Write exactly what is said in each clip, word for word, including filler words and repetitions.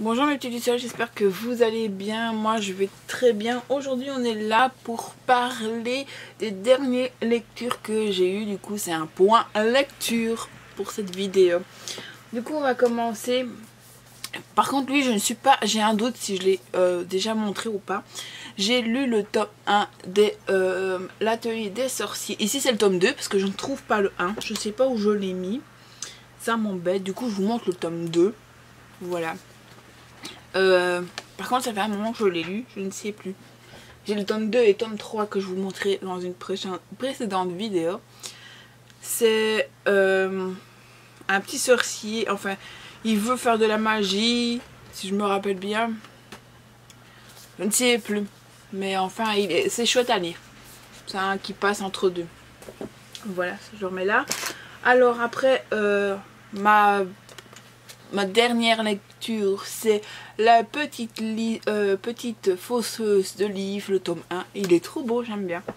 Bonjour mes petits lucioles, j'espère que vous allez bien. Moi je vais très bien. Aujourd'hui on est là pour parler des dernières lectures que j'ai eues. Du coup c'est un point lecture pour cette vidéo. Du coup on va commencer. Par contre lui je ne suis pas, j'ai un doute si je l'ai euh, déjà montré ou pas. J'ai lu le tome un de euh, l'atelier des sorciers. Ici c'est le tome deux parce que je ne trouve pas le un. Je ne sais pas où je l'ai mis. Ça m'embête. Du coup je vous montre le tome deux. Voilà. Euh, par contre ça fait un moment que je l'ai lu, je ne sais plus. J'ai le tome deux et tome trois que je vous montrerai dans une précédente vidéo. C'est euh, un petit sorcier, enfin il veut faire de la magie, si je me rappelle bien. Je ne sais plus, mais enfin c'est chouette à lire. C'est un qui passe entre deux. Voilà, je le remets là. Alors après euh, ma... Ma dernière lecture, c'est la petite, euh, petite fausseuse de livres, le tome un. Il est trop beau, j'aime bien.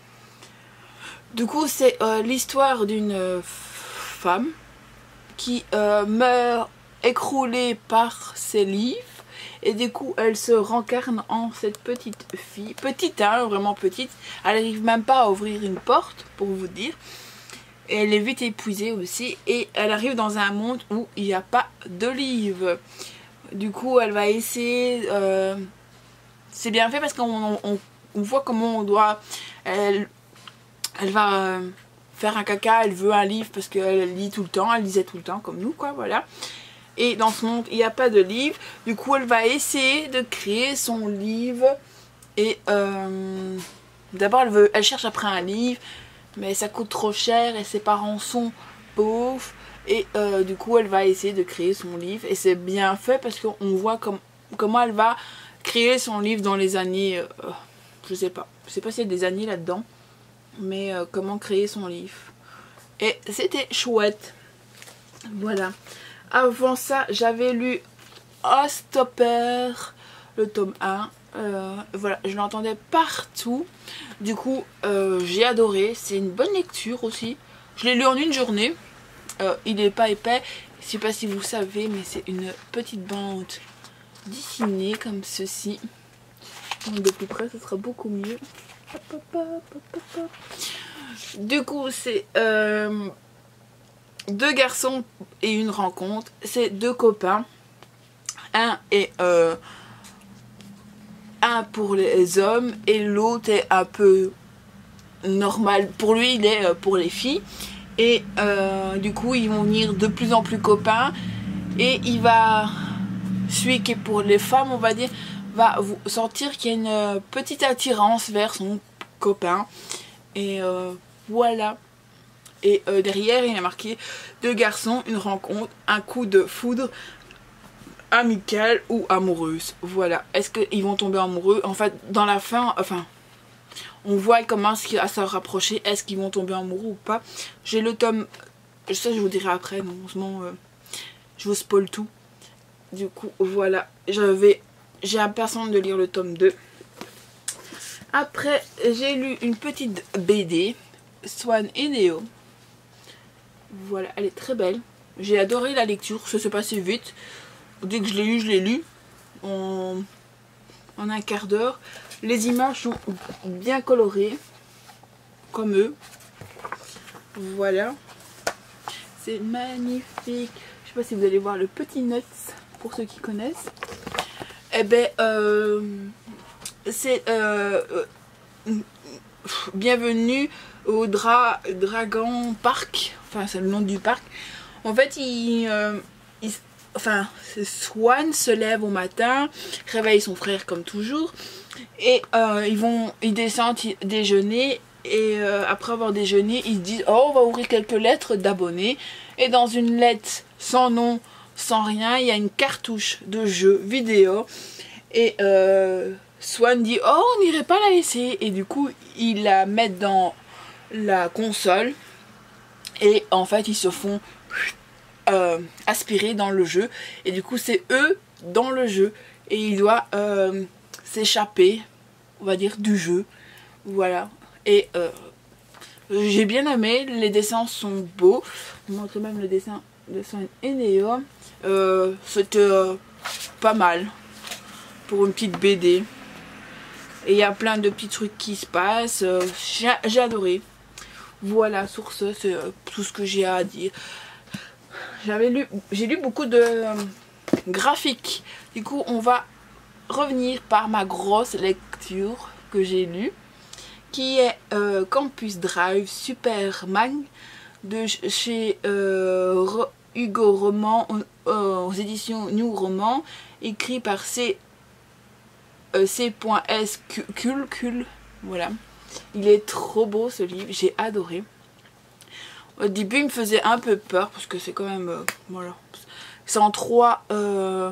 Du coup, c'est euh, l'histoire d'une femme qui euh, meurt écroulée par ses livres. Et du coup, elle se rencarne en cette petite fille. Petite, hein, vraiment petite. Elle n'arrive même pas à ouvrir une porte, pour vous dire. Et elle est vite épuisée aussi. Et elle arrive dans un monde où il n'y a pas de livres. Du coup, elle va essayer... Euh, c'est bien fait parce qu'on on, on voit comment on doit... Elle, elle va faire un caca, elle veut un livre parce qu'elle lit tout le temps. Elle lisait tout le temps comme nous, quoi, voilà. Et dans ce monde, il n'y a pas de livre. Du coup, elle va essayer de créer son livre. Et euh, d'abord, elle, veut, elle cherche après un livre. Mais ça coûte trop cher et ses parents sont pauvres. Et euh, du coup elle va essayer de créer son livre. Et c'est bien fait parce qu'on voit com comment elle va créer son livre dans les années... Euh, je sais pas. Je sais pas s'il y a des années là-dedans. Mais euh, comment créer son livre. Et c'était chouette. Voilà. Avant ça j'avais lu Stopper, le tome un. Euh, voilà, je l'entendais partout. Du coup, euh, j'ai adoré. C'est une bonne lecture aussi. Je l'ai lu en une journée. Euh, il n'est pas épais. Je sais pas si vous savez, mais c'est une petite bande dessinée comme ceci. Donc de plus près, ce sera beaucoup mieux. Du coup, c'est euh, deux garçons et une rencontre. C'est deux copains. Un est... Euh, un pour les hommes et l'autre est un peu normal. Pour lui, il est pour les filles. Et euh, du coup, ils vont venir de plus en plus copains. Et il va, celui qui est pour les femmes, on va dire, va vous sentir qu'il y a une petite attirance vers son copain. Et euh, voilà. Et euh, derrière, il a marqué deux garçons, une rencontre, un coup de foudre. Amicale ou amoureuse, voilà. Est-ce qu'ils vont tomber amoureux? En fait, dans la fin, enfin, on voit ils commencent à se rapprocher. Est-ce qu'ils vont tomber amoureux ou pas? J'ai le tome, ça je vous dirai après, non, euh, je vous spoil tout. Du coup, voilà, j'avais, j'ai l'impatience de lire le tome deux. Après, j'ai lu une petite B D, Swan et Neo. Voilà, elle est très belle. J'ai adoré la lecture, ça s'est passé vite. Dès que je l'ai lu, je l'ai lu en, en un quart d'heure. Les images sont bien colorées, comme eux. Voilà. C'est magnifique. Je sais pas si vous allez voir le petit nuts, pour ceux qui connaissent. Eh ben, euh, c'est euh, euh, bienvenue au Dra Dragon Park. Enfin, c'est le nom du parc. En fait, il... Euh, il Enfin, Swan se lève au matin, réveille son frère comme toujours, et euh, ils vont, ils descendent déjeuner, et euh, après avoir déjeuné, ils se disent oh on va ouvrir quelques lettres d'abonnés, et dans une lettre sans nom, sans rien, il y a une cartouche de jeu vidéo, et euh, Swan dit oh on n'irait pas la laisser, et du coup ils la mettent dans la console, et en fait ils se font Euh, aspirer dans le jeu et du coup c'est eux dans le jeu et il doit euh, s'échapper, on va dire, du jeu. Voilà, et euh, j'ai bien aimé, les dessins sont beaux. Je vous montre même le dessin de Swan et Neo. Euh, c'était euh, pas mal pour une petite B D. Et il y a plein de petits trucs qui se passent. Euh, j'ai adoré. Voilà, sur ce, c'est euh, tout ce que j'ai à dire. J'avais lu, j'ai lu beaucoup de euh, graphiques. Du coup, on va revenir par ma grosse lecture que j'ai lue, qui est euh, Campus Drive Superman de chez euh, Hugo Roman euh, aux éditions New Roman, écrit par C. Euh, C.S. Cul, Cul, voilà. Il est trop beau ce livre, j'ai adoré. Au début il me faisait un peu peur parce que c'est quand même, euh, voilà. C'est en trois, euh,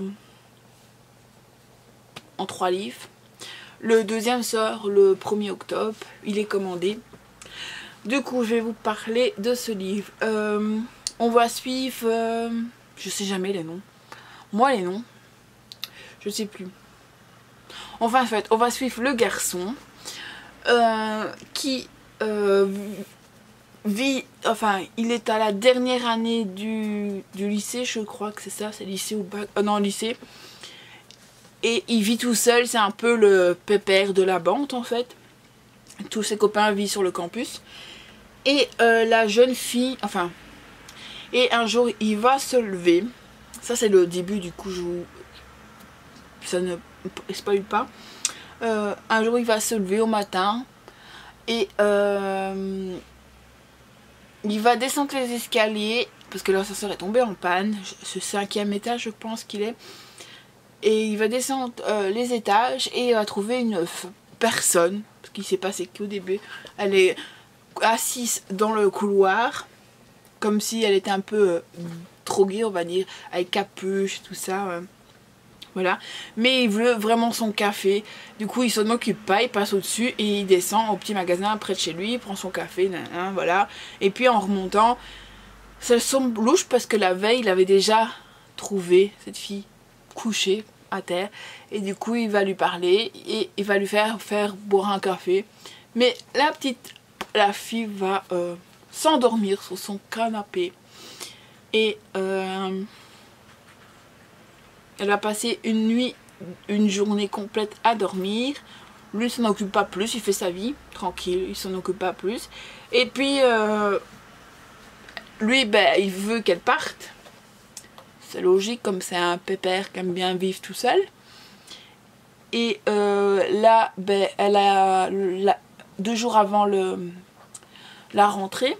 en trois livres. Le deuxième sort le premier octobre, il est commandé. Du coup je vais vous parler de ce livre. Euh, on va suivre, euh, je sais jamais les noms. Moi les noms, je sais plus. Enfin, en fait, on va suivre le garçon euh, qui euh, vit, enfin, il est à la dernière année du, du lycée, je crois que c'est ça, c'est lycée ou bac, euh, non, lycée. Et il vit tout seul, c'est un peu le pépère de la bande en fait. Tous ses copains vivent sur le campus. Et euh, la jeune fille, enfin, et un jour il va se lever. Ça c'est le début, du coup je vous... ça ne spoil pas. Euh, un jour il va se lever au matin et euh, il va descendre les escaliers parce que l'ascenseur est tombé en panne. Ce cinquième étage je pense qu'il est. Et il va descendre euh, les étages et il va trouver une personne, parce qu'il s'est passé qu'au début, elle est assise dans le couloir comme si elle était un peu euh, droguée on va dire, avec capuche et tout ça. Euh. Voilà, mais il veut vraiment son café. Du coup il s'en occupe pas, il passe au dessus et il descend au petit magasin près de chez lui, il prend son café, nanana, voilà. Et puis en remontant, ça semble louche parce que la veille il avait déjà trouvé cette fille couchée à terre. Et du coup il va lui parler et il va lui faire faire boire un café. Mais la petite, la fille va euh, s'endormir sur son canapé. Et euh, elle va passer une nuit, une journée complète à dormir. Lui, il s'en occupe pas plus, il fait sa vie, tranquille, il s'en occupe pas plus. Et puis, euh, lui, ben, il veut qu'elle parte. C'est logique, comme c'est un pépère qui aime bien vivre tout seul. Et euh, là, ben, elle a, la, deux jours avant le, la rentrée,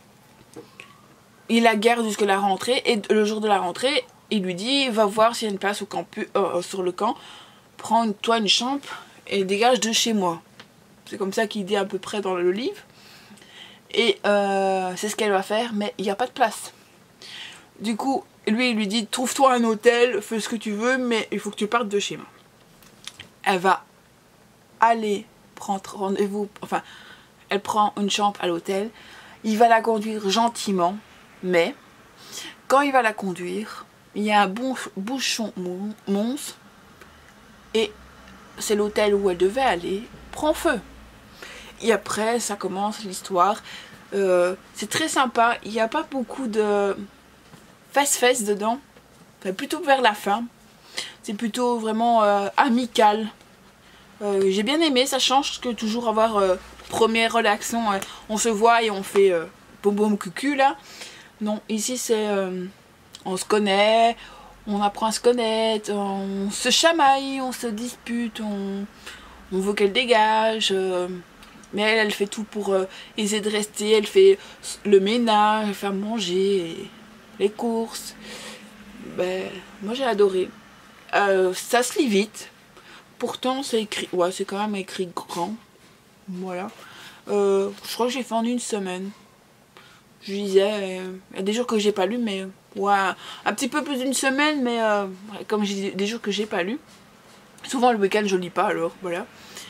il la garde jusqu'à la rentrée. Et le jour de la rentrée, il lui dit, va voir s'il y a une place au campus, euh, sur le camp, prends-toi une chambre et dégage de chez moi. C'est comme ça qu'il dit à peu près dans le livre. Et euh, c'est ce qu'elle va faire, mais il n'y a pas de place. Du coup, lui, il lui dit, trouve-toi un hôtel, fais ce que tu veux, mais il faut que tu partes de chez moi. Elle va aller prendre rendez-vous, enfin, elle prend une chambre à l'hôtel. Il va la conduire gentiment, mais quand il va la conduire, il y a un bon bouchon monstre et c'est l'hôtel où elle devait aller, prend feu. Et après, ça commence l'histoire. Euh, c'est très sympa. Il n'y a pas beaucoup de fesses-fesses dedans. Enfin, plutôt vers la fin. C'est plutôt vraiment euh, amical. Euh, J'ai bien aimé. Ça change que toujours avoir euh, première relation. Euh, on se voit et on fait euh, boum boum cucu là. Non, ici c'est... Euh, on se connaît, on apprend à se connaître, on se chamaille, on se dispute, on, on veut qu'elle dégage. Euh, mais elle, elle fait tout pour euh, essayer de rester. Elle fait le ménage, elle fait manger, les courses. Ben, moi j'ai adoré. Euh, ça se lit vite. Pourtant c'est écrit, ouais c'est quand même écrit grand. Voilà. Euh, je crois que j'ai fait en une semaine. Je lisais, il y a des jours que j'ai pas lu, mais ouais, un petit peu plus d'une semaine, mais euh, comme j'ai des jours que j'ai pas lu, souvent le week-end je lis pas, alors voilà.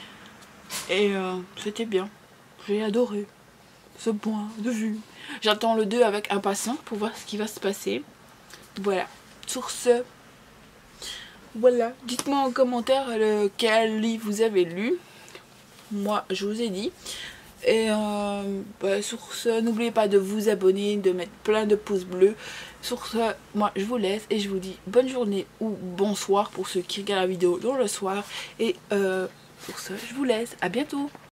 Et euh, c'était bien, j'ai adoré ce point de vue. J'attends le deux avec impatience pour voir ce qui va se passer. Voilà, sur ce, voilà, dites-moi en commentaire lequel livre vous avez lu. Moi je vous ai dit. Et euh, bah, sur ce, n'oubliez pas de vous abonner, de mettre plein de pouces bleus. Sur ce, moi je vous laisse et je vous dis bonne journée ou bonsoir pour ceux qui regardent la vidéo dans le soir. Et euh, sur ce, je vous laisse, à bientôt.